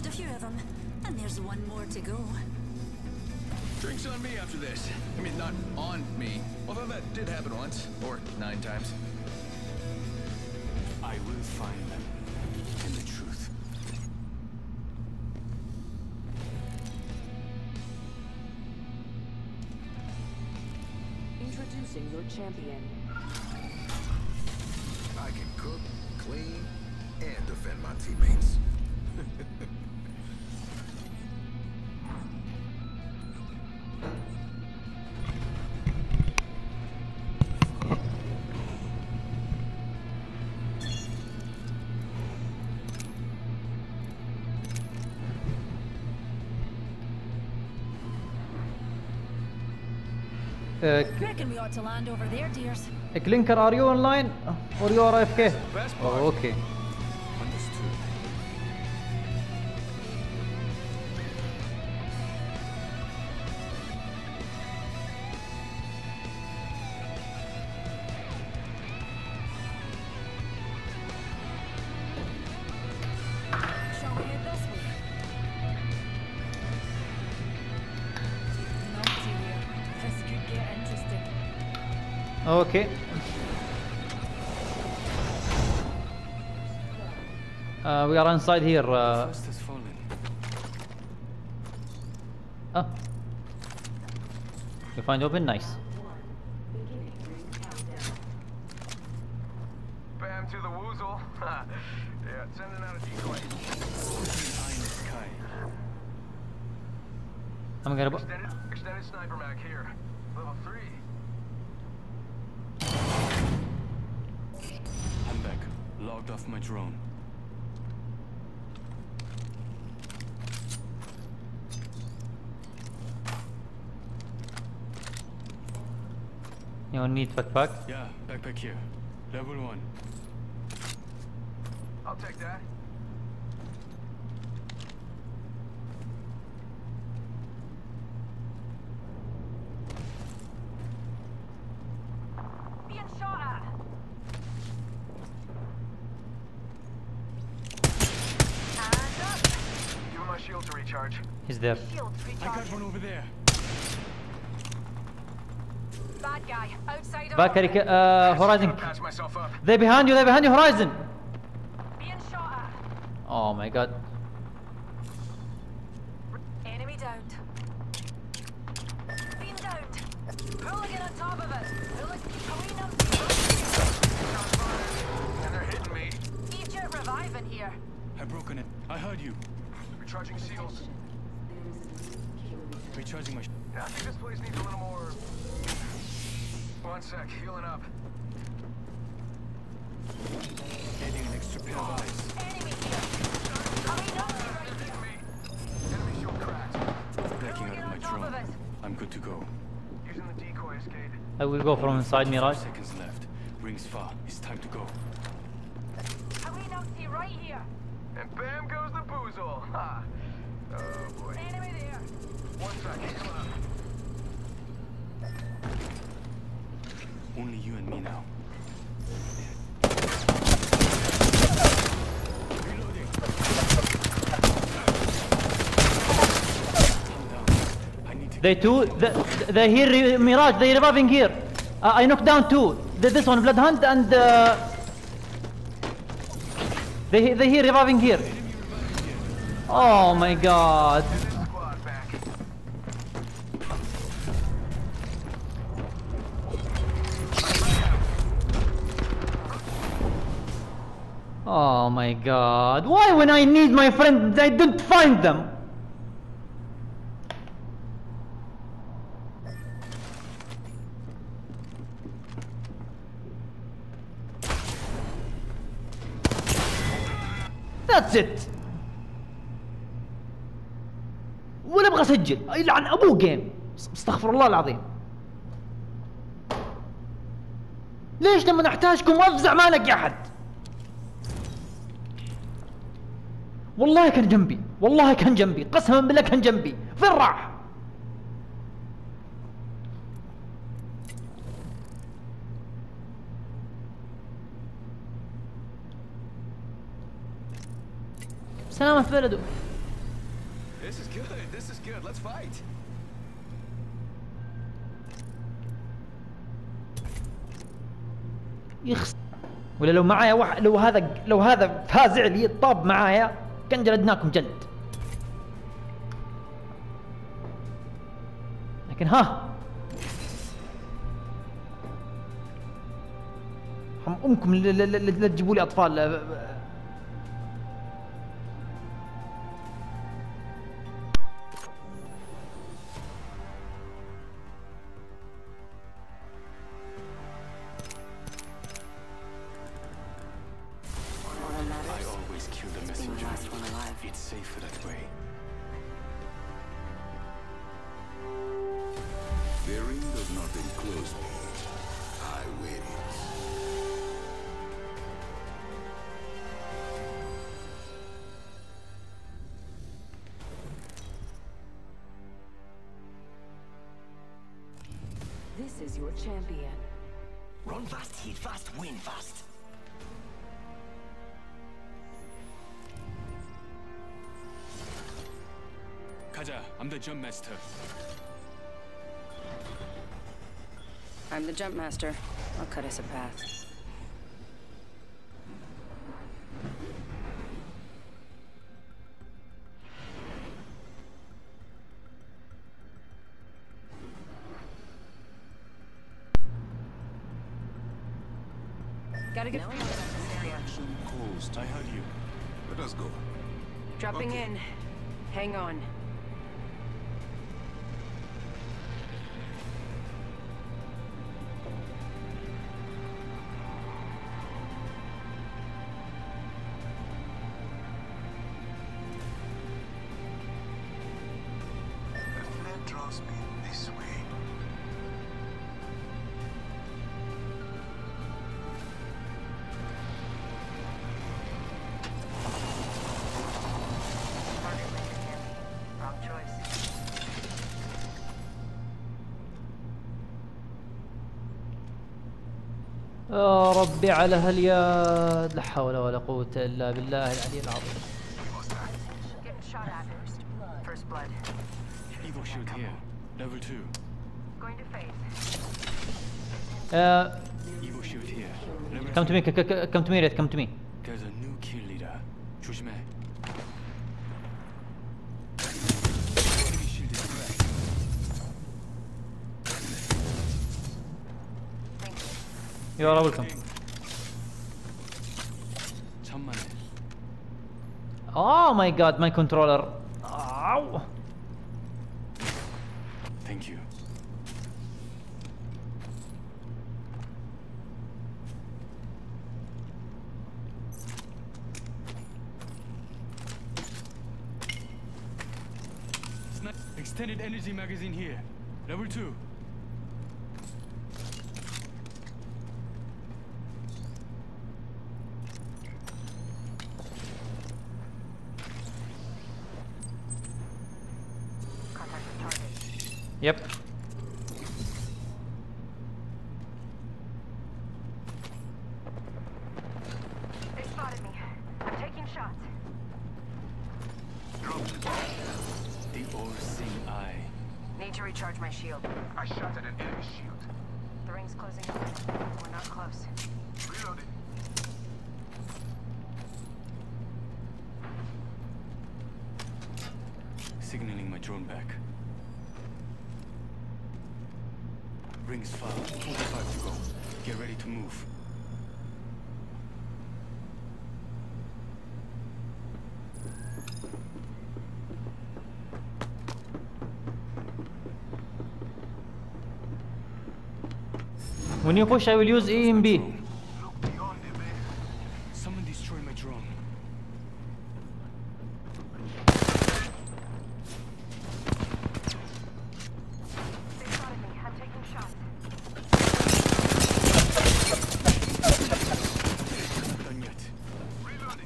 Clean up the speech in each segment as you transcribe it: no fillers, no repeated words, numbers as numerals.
solved a few of them, and there's one more to go. Drinks on me after this. I mean, not on me. Although that did happen once, or 9 times. I will find them and the truth. Introducing your champion. I can cook, clean, and defend my teammates. Reckon we ought to land over there, dears. Clinker, are you online or you are AFK? Oh, okay. Understood. Shall we head this way? Naughty there. This could get interesting. Okay. We are inside here. First has fallen. You find open, nice. Bam to the woozle. Yeah, sending out a decoy. Eye in the sky. I'm gonna. Extended sniper mag here. Level 3. I'm back. Logged off my drone. You need backpack. Yeah, backpack here. Level 1. I'll take that. Being shot at. And up. Giving my shield to recharge. He's there. Shields I got recharging. one over there. Bad guy. Outside of Valkyrie, Horizon. Gotta patch myself up. They're behind you, Horizon. being shot at. Oh my god. Enemy downed. Being downed. Hooligan on top of it. Hooligan clean up the And they're hitting me. Egypt reviving here. I've broken it. I heard you. Recharging shields. Recharging my. Yeah, I think this place needs a little more. One sec, healing up. Getting an extra pair of eyes. Enemy here. Coming up right here. Enemy shield cracked. Backing out of my on top of drone. it. I'm good to go. Using the decoy escape. I will go from inside Mirage. 5 seconds left. Rings far. It's time to go. Coming up to right here. And bam goes the boozle. Ha. Oh boy. Enemy there. One sec, healing up. Only you and me now. Reloading. Calm down. I need to. They here, Mirage, they reviving here. I knocked down 2. This one, Blood Hunt, and they here reviving here. Oh my god. Squad back. Oh my god. Why when I need my friend, I don't find them? That's it. ولا ابغى اسجل يلعن ابوه جيم. استغفر الله العظيم. ليش لما نحتاجكم افزع ما الاقي احد؟ والله كان جنبي، والله كان جنبي، قسما بالله كان جنبي. فين راح؟ سلامة بلده. This is good. This is good. Let's fight. يخس. ولا لو معايا واحد، لو هذا فازع لي الطاب معايا كان جلدناكم جلد. لكن ها هم امكم لا تجيبوا لي اطفال. I always kill the messenger. It's safer that way. Their ring does not enclose me. I win it. This is your champion. Run fast, hit fast, win fast. Kaja, I'm the jump master. I'm the jump master. I'll cut us a path. Gotta get Closed. I heard you. Let us go. dropping Okay. in. Hang on. The flame draws me this way. Wrong choice. يا ربي على هاليد، لا حول ولا قوة إلا بالله العلي العظيم. Getting shot at. First blood. Evo shield here. Level 2. Going to phase. Evo shield here. Level come to me, 2. come to me, Red, come to me. There's a new kill leader. 조심해. Enemy shield is cracked. You are welcome. 천만에. Oh my god, my controller. Ow. Thank you. Extended energy magazine here. Level 2. Contact with target. Yep. They spotted me. I'm taking shots. The all-seeing eye. Need to recharge my shield. I shot at an enemy shield. The ring's closing in. We're not close. Reloaded. Signaling my drone back. Rings far. 45 to go. Get ready to move. When you push, I will use E and B. Look beyond the veil. Someone destroy my drone. They spotted me. I'm taking shots. Done yet. Reloading.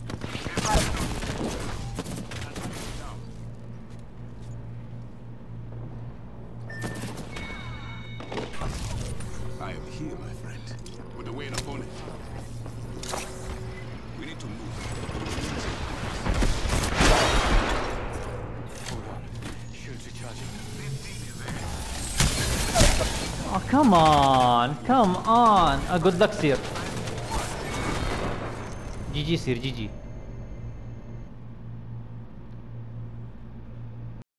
I am here, my friend. Put away an opponent. We need to move. Oh, come on, come on. Good luck, Sir. GG, Sir, GG.